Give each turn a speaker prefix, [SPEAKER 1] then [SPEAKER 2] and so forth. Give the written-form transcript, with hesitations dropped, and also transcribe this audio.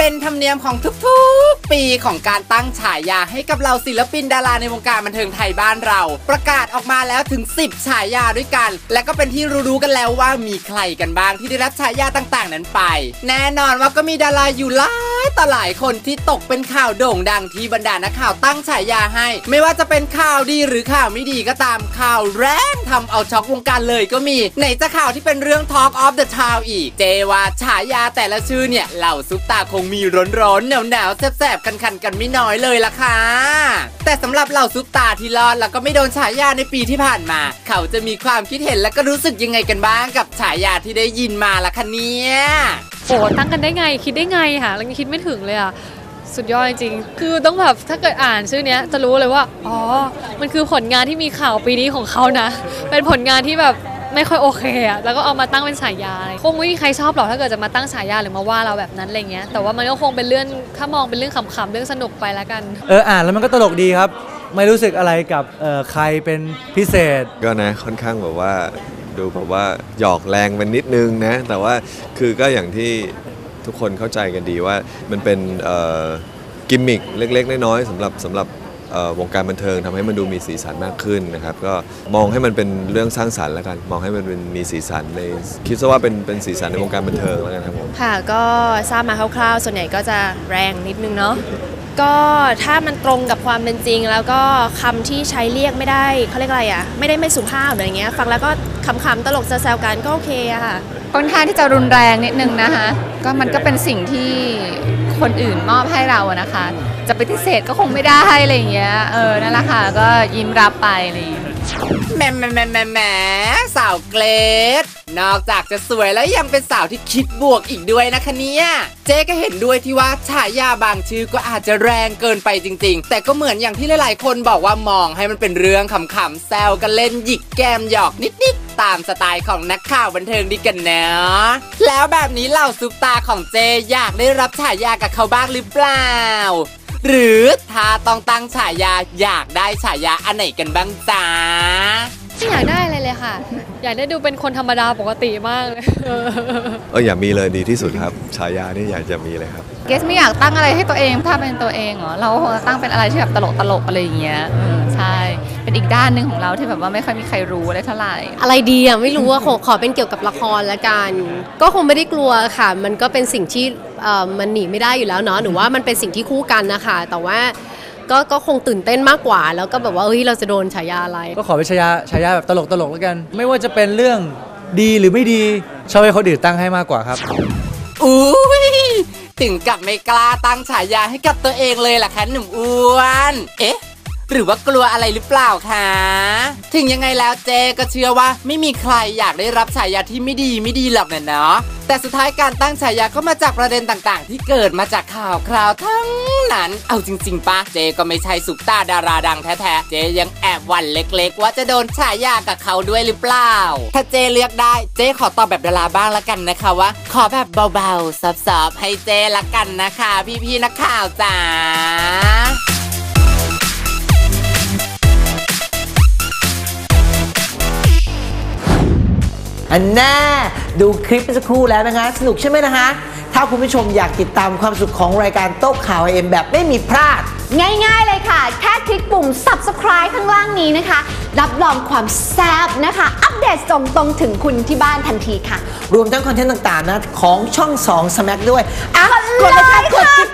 [SPEAKER 1] เป็นธรรมเนียมของทุกๆปีของการตั้งฉายาให้กับเราศิลปินดาราในวงการบันเทิงไทยบ้านเราประกาศออกมาแล้วถึง10ฉายาด้วยกันและก็เป็นที่รู้ๆกันแล้วว่ามีใครกันบ้างที่ได้รับฉายาต่างๆนั้นไปแน่นอนว่าก็มีดาราอยู่หลายต่อหลายคนที่ตกเป็นข่าวโด่งดังที่บรรดานักข่าวตั้งฉายาให้ไม่ว่าจะเป็นข่าวดีหรือข่าวไม่ดีก็ตามข่าวแรงทำเอาช็อกวงการเลยก็มีไหนจะข่าวที่เป็นเรื่อง Talk of the Town อีกเจว่าฉายาแต่ละชื่อเนี่ยเหล่าซุปตาคงมีร้อนๆหนาวๆแสบๆคันๆกันไม่น้อยเลยล่ะค่ะแต่สำหรับเหล่าซุปตาที่รอดแล้วก็ไม่โดนฉายาในปีที่ผ่านมาเขาจะมีความคิดเห็นและก็รู้สึกยังไงกันบ้างกับฉายาที่ได้ยินมาล่ะคะเนี่ย
[SPEAKER 2] โอ้ตั้งกันได้ไงคิดได้ไงค่ะเรายังคิดไม่ถึงเลยอ่ะสุดยอดจริงๆคือต้องแบบถ้าเกิดอ่านชื่อเนี้ยจะรู้เลยว่าอ๋อมันคือผลงานที่มีข่าวปีนี้ของเขานะเป็นผลงานที่แบบไม่ค่อยโอเคอะแล้วก็เอามาตั้งเป็นฉายาคงไม่มีใครชอบหรอกถ้าเกิดจะมาตั้งฉายาหรือมาว่าเราแบบนั้นอะไรเงี้ยแต่ว่ามันก็คงเป็นเรื่องถ้ามองเป็นเรื่องขำๆเรื่องสนุกไปแล้วกัน
[SPEAKER 3] อ่านแล้วมันก็ตลกดีครับไม่รู้สึกอะไรกับใครเป็นพิเศษ
[SPEAKER 4] ก็นะค่อนข้างแบบว่าดูแบบว่าหยอกแรงเป็นนิดนึงนะแต่ว่าคือก็อย่างที่ทุกคนเข้าใจกันดีว่ามันเป็นกิมมิคเล็กๆน้อยๆสำหรับวงการบันเทิงทำให้มันดูมีสีสันมากขึ้นนะครับก็มองให้มันเป็นเรื่องสร้างสรรค์แล้วกันมองให้มันเป็นมีสีสันในคิดซะว่าเป็นสีสันในวงการบันเทิงแล้วกันครับผม
[SPEAKER 5] ค่ะก็ทราบมาคร่าวๆส่วนใหญ่ก็จะแรงนิดนึงเนาะก็ถ้ามันตรงกับความเป็นจริงแล้วก็คำที่ใช้เรียกไม่ได้เขาเรียกอะไรอ่ะไม่สุภาพอะไรเงี้ยฟังแล้วก็ขำๆตลกแซวๆกันก็โอเคอะค่ะ
[SPEAKER 6] ค่อนข้างที่จะรุนแรงนิดนึงนะคะก็มันก็เป็นสิ่งที่คนอื่นมอบให้เราอะนะคะจะปฏิเสธก็คงไม่ได้อะไรอย่างเงี้ยนั่นแหละค่ะก็ยิ้มรับไปเลย
[SPEAKER 1] แหมสาวเกรดนอกจากจะสวยแล้วยังเป็นสาวที่คิดบวกอีกด้วยนะคะเนี่ยเจ๊ก็เห็นด้วยที่ว่าฉายาบางชื่อก็อาจจะแรงเกินไปจริงๆแต่ก็เหมือนอย่างที่หลายๆคนบอกว่ามองให้มันเป็นเรื่องขำๆแซวกันเล่นหยิกแก้มหยอกนิดๆตามสไตล์ของนักข่าวบันเทิงดีกันเนาะแล้วแบบนี้เหล่าซุปตาของเจ๊อยากได้รับฉายากับเขาบ้างหรือเปล่าหรือถ้าต้องตั้งฉายาอยากได้ฉายาอันไหนกันบ้างจ๊ะ
[SPEAKER 2] ไม่อยากได้อะไรเลยค่ะอยากได้ดูเป็นคนธรรมดาปกติมากเลย
[SPEAKER 4] อย่ามีเลยดีที่สุดครับฉายานี่อยากจะมีเลยครับ
[SPEAKER 6] เกสไม่อยากตั้งอะไรให้ตัวเองถ้าเป็นตัวเองเหรอเราคงจะตั้งเป็นอะไรที่แบบตลกอะไรอย่างเงี้ยใช่เป็นอีกด้านหนึ่งของเราที่แบบว่าไม่ค่อยมีใครรู้เลยเท่าไหร่
[SPEAKER 5] อะไรดีอ่ะไม่รู้ว่าขอเป็นเกี่ยวกับละครละกันก็คงไม่ได้กลัวค่ะมันก็เป็นสิ่งที่มันหนีไม่ได้อยู่แล้วเนาะหนูว่ามันเป็นสิ่งที่คู่กันนะคะแต่ว่าก็คงตื่นเต้นมากกว่าแล้วก็แบบว่าเราจะโดนฉายาอะไร
[SPEAKER 3] ก็ขอเป็นฉายาแบบตลกแล้วกันไม่ว่าจะเป็นเรื่องดีหรือไม่ดีชอบให้คนอื่นตั้งให้มากกว่าครับ
[SPEAKER 1] อุ้ยถึงกับไม่กล้าตั้งฉายาให้กับตัวเองเลยล่ะคะหนุ่มอ้วนหรือว่ากลัวอะไรหรือเปล่าคะถึงยังไงแล้วเจก็เชื่อว่าไม่มีใครอยากได้รับฉายาที่ไม่ดีหรอกเนาะแต่สุดท้ายการตั้งฉายาก็มาจากประเด็นต่างๆที่เกิดมาจากข่าวคราวทั้งนั้นเอาจริงๆปะเจก็ไม่ใช่ซุปตาดาราดังแท้ๆเจยังแอบหวั่นเล็กๆว่าจะโดนฉายากับเขาด้วยหรือเปล่าถ้าเจเลือกได้เจขอตอบแบบดาราบ้างละกันนะคะว่าขอแบบเบาๆซอฟๆให้เจละกันนะคะพี่ๆนักข่าวจ๋า
[SPEAKER 7] อันแน่ดูคลิปสักครู่แล้วนะคะสนุกใช่ไหมนะคะถ้าคุณผู้ชมอยากติดตามความสุขของรายการโต๊ะข่าวเอ็มแบบไม่มีพลาด
[SPEAKER 8] ง่ายๆเลยค่ะแค่คลิกปุ่ม Subscribe ข้างล่างนี้นะคะรับรองความแซ่บนะคะอัปเดตส่งตรงถึงคุณที่บ้านทันทีค่ะ
[SPEAKER 7] รวมทั้งคอนเทนต์ต่างๆนะของช่อง2 Smack ด้วยกดเลยค่ะกด